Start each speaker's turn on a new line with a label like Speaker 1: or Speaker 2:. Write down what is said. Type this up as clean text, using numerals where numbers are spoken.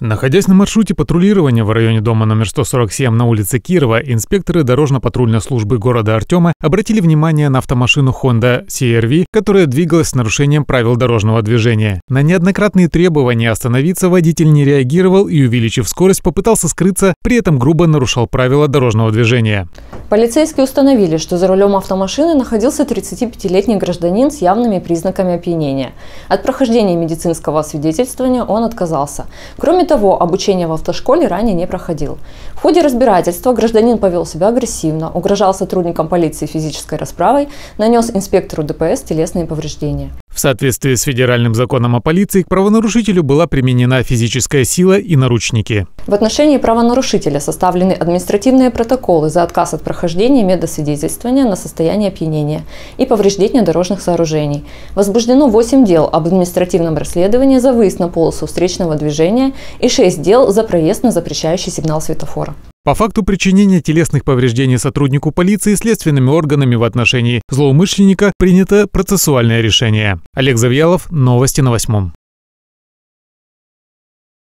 Speaker 1: Находясь на маршруте патрулирования в районе дома номер 147 на улице Кирова, инспекторы дорожно-патрульной службы города Артема обратили внимание на автомашину Honda CR-V, которая двигалась с нарушением правил дорожного движения. На неоднократные требования остановиться водитель не реагировал и, увеличив скорость, попытался скрыться, при этом грубо нарушал правила дорожного движения.
Speaker 2: Полицейские установили, что за рулем автомашины находился 35-летний гражданин с явными признаками опьянения. От прохождения медицинского освидетельствования он отказался. Кроме того, обучение в автошколе ранее не проходил. В ходе разбирательства гражданин повел себя агрессивно, угрожал сотрудникам полиции физической расправой, нанес инспектору ДПС телесные повреждения.
Speaker 1: В соответствии с федеральным законом о полиции к правонарушителю была применена физическая сила и наручники.
Speaker 2: В отношении правонарушителя составлены административные протоколы за отказ от прохождения медосвидетельствования на состояние опьянения и повреждения дорожных сооружений. Возбуждено 8 дел об административном расследовании за выезд на полосу встречного движения и 6 дел за проезд на запрещающий сигнал светофора.
Speaker 1: По факту причинения телесных повреждений сотруднику полиции следственными органами в отношении злоумышленника принято процессуальное решение. Олег Завьялов, новости на 8.